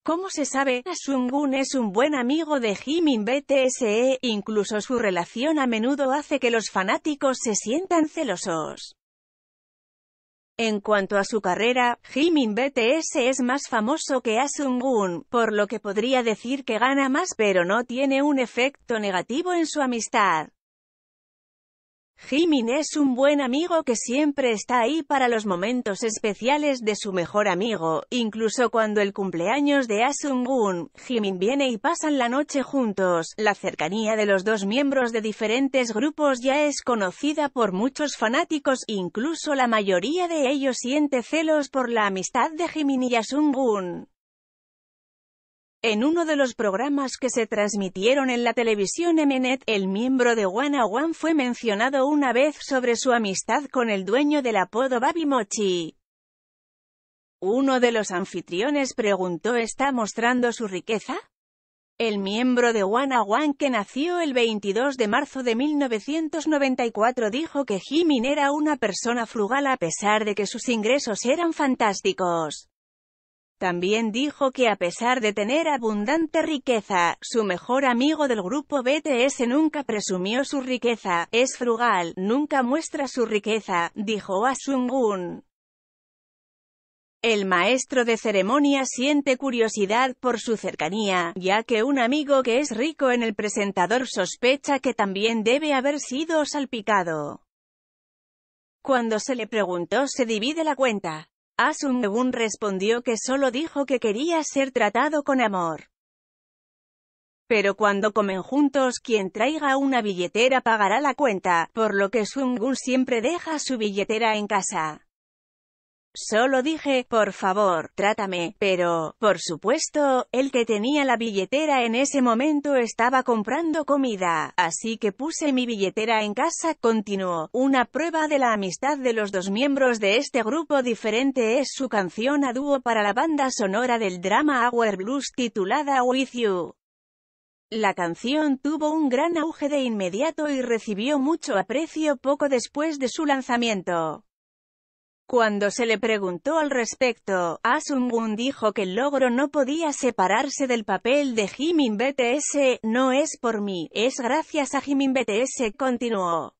Como se sabe, Ah Sung-gun es un buen amigo de Jimin BTS, incluso su relación a menudo hace que los fanáticos se sientan celosos. En cuanto a su carrera, Jimin BTS es más famoso que Ah Sung-gun, por lo que podría decir que gana más, pero no tiene un efecto negativo en su amistad. Jimin es un buen amigo que siempre está ahí para los momentos especiales de su mejor amigo, incluso cuando el cumpleaños de Ah Sung-gun, Jimin viene y pasan la noche juntos. La cercanía de los dos miembros de diferentes grupos ya es conocida por muchos fanáticos, incluso la mayoría de ellos siente celos por la amistad de Jimin y Ah Sung-gun. En uno de los programas que se transmitieron en la televisión Mnet, el miembro de Wanna One fue mencionado una vez sobre su amistad con el dueño del apodo Baby Mochi. Uno de los anfitriones preguntó: ¿está mostrando su riqueza? El miembro de Wanna One, que nació el 22 de marzo de 1994, dijo que Jimin era una persona frugal a pesar de que sus ingresos eran fantásticos. También dijo que a pesar de tener abundante riqueza, su mejor amigo del grupo BTS nunca presumió su riqueza, es frugal, nunca muestra su riqueza, dijo Ah Sung-gun. El maestro de ceremonia siente curiosidad por su cercanía, ya que un amigo que es rico en el presentador sospecha que también debe haber sido salpicado. Cuando se le preguntó ¿se divide la cuenta?, Ah Sung-gun respondió que solo dijo que quería ser tratado con amor. Pero cuando comen juntos, quien traiga una billetera pagará la cuenta, por lo que Sung-gun siempre deja su billetera en casa. Solo dije, por favor, trátame, pero, por supuesto, el que tenía la billetera en ese momento estaba comprando comida, así que puse mi billetera en casa, continuó. Una prueba de la amistad de los dos miembros de este grupo diferente es su canción a dúo para la banda sonora del drama Our Blues titulada With You. La canción tuvo un gran auge de inmediato y recibió mucho aprecio poco después de su lanzamiento. Cuando se le preguntó al respecto, Ah Sung-gun dijo que el logro no podía separarse del papel de Jimin BTS, no es por mí, es gracias a Jimin BTS, continuó.